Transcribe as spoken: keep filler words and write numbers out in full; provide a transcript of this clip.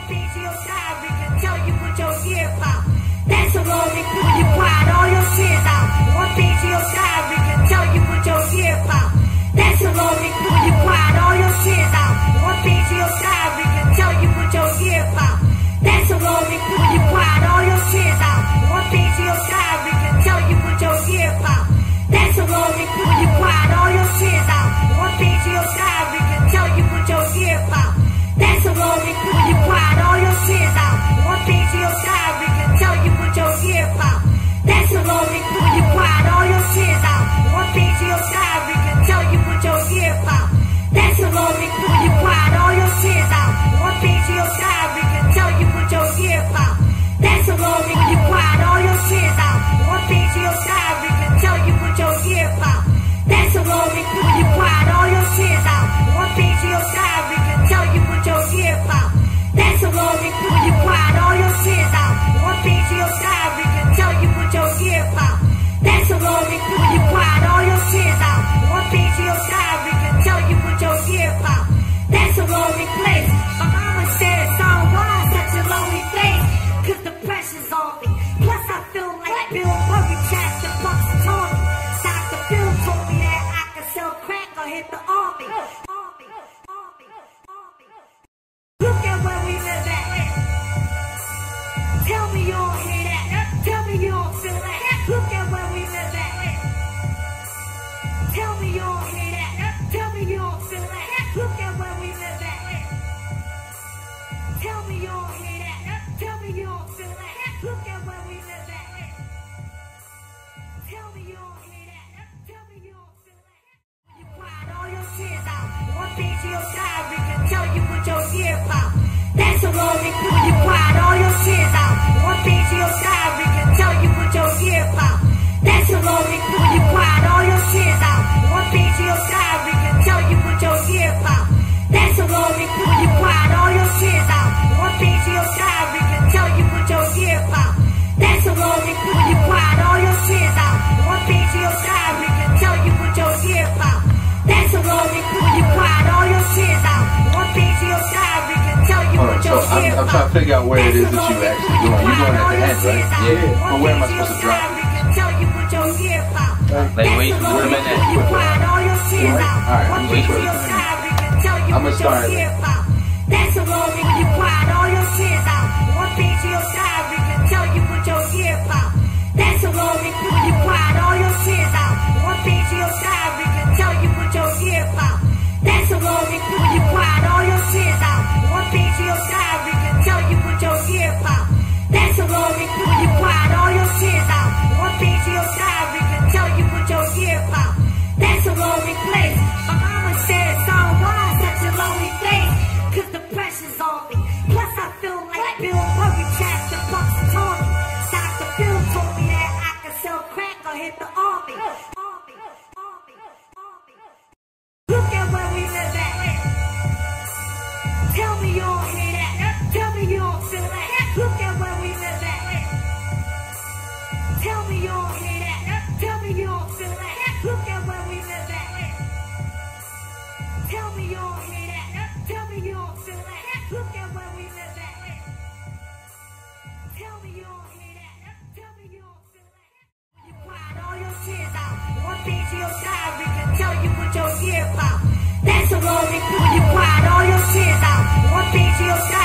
page of your diary can tell you what your year about. That's a lonely when you cried all your tears out. One page of your diary can tell you what your year about. That's a lonely when you cried all your tears out. One page of your diary can tell you what your year about. That's a lonely when you cried all your tears out. One page of your diary can tell you what your year about. That's a lonely when you cried all your tears out. One page of your diary can tell you what your year about. That's a lonely when you cried all your tears out. One page of your diary can tell you what your year about. That's a lonely when you cried all your tears out. One page of your diary can tell you what your year about. That's a lonely when you cried all your tears out. One page of your diary can tell you what your year about. That's a lonely when you cried all your tears out. One page of your diary can tell you what your year about. That's a lonely when you cried all your tears out. One page of your diary can tell you what your year about. That's a lonely when you cried all your tears out. One page of your diary can tell you what your year about. That's a lonely when you cried all your tears out. One page of your diary can tell you what your year about. That's a lonely place. My mama said it's all why such a lonely place. Cause the pressure's on me. Plus I feel like Bill Murray, Chad the Bucks and Tony. Doctor Phil told me that I could sell crack or hit the army. Army, army, army. Look at where we live at. Tell me you don't hear that. Tell me you don't feel that. Look at where we live at. Tell me you don't hear that. Tell me you don't feel that. Look at where we live at. Tell me you don't hear that. Tell me you don't feel that. Look at where we live at. Tell me you don't hear that. Tell me you don't feel that. You cried all your tears out. One page of your diary can tell you what your year about. That's a lonely when you cried all your tears out. One page of your diary can tell you what your year about. That's a lonely when you cried all your tears out. One page of your diary can tell you what your year about. That's a lonely when you cried all your tears out. One page of your diary can tell you what your year about. That's a lonely when you cried all your tears out. One page of your diary can tell you what your year about. That's a lonely when you cried all your tears out. One page of your diary can tell you what your so year I'm, I'm about. trying to figure out where it is that you actually going. You're going at the end, right? Yeah. But where am I supposed to drop? Like, wait, wait a minute. Alright, I'm wait for it. I'm gonna start. That's a lonely when you cried all your tears out. One page of your diary can tell you what your year about. That's a lonely when you cried all your tears out. One page of your diary can tell you what your year about. That's a lonely when you cried all your tears out. One page of your diary can tell you what your year about. That's a lonely when you cried all your tears out. One page of your diary can tell you what your year about. That's a lonely place. My mama said it's all why such a lonely place. Cause the pressure's on me. Plus I feel like Bill Murray, Chad the Bucks and Tony. Doctor Phil told me that I could sell crack or hit the army. Army, army, army. Look at where we live at. Tell me you don't hear that. Tell me you don't feel that. Look at where we live at. Tell me you don't hear that. Tell me you don't feel that. Look at where we live at. Tell me you don't hear that. Tell me you don't feel that. Look at where we live at. Tell me you don't hear that. Tell me you don't feel that. You cried all your tears out. One page of your diary can tell you what your year about. That's a lonely when you cried all your tears out. One page of your diary.